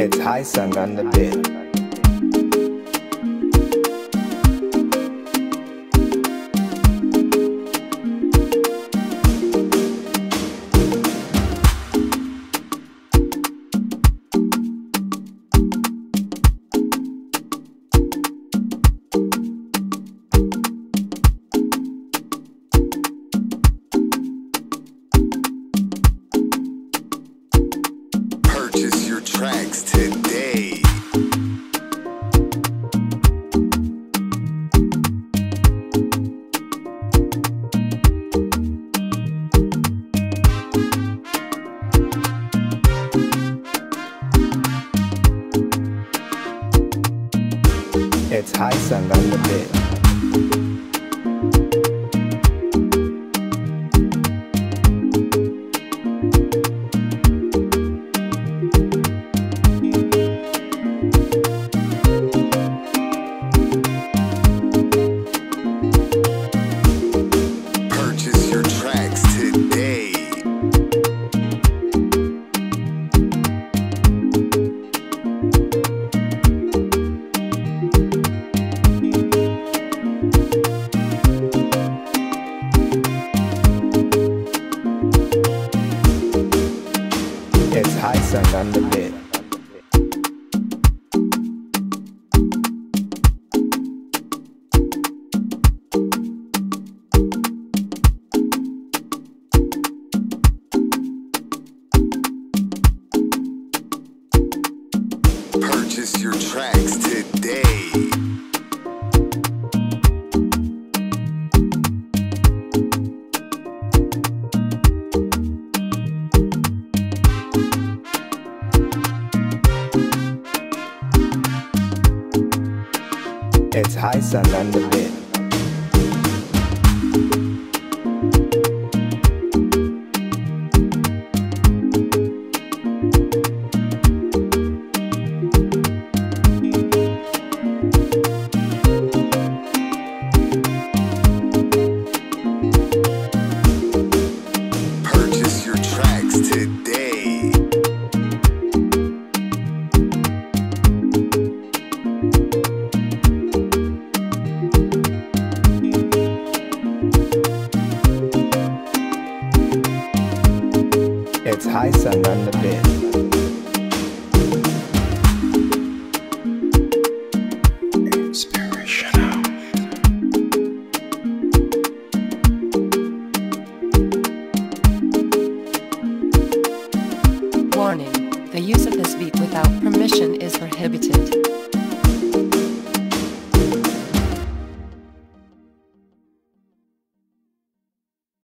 It's Hyson on the beat. Purchase your tracks today. It's Hyson on the beat. Purchase your tracks today. It's Hyson on the beat. Purchase your tracks today. It's Hyson on the beat. Purchase your tracks today. It's Hyson on the beat. Inspirational. Warning: the use of this beat without permission is prohibited.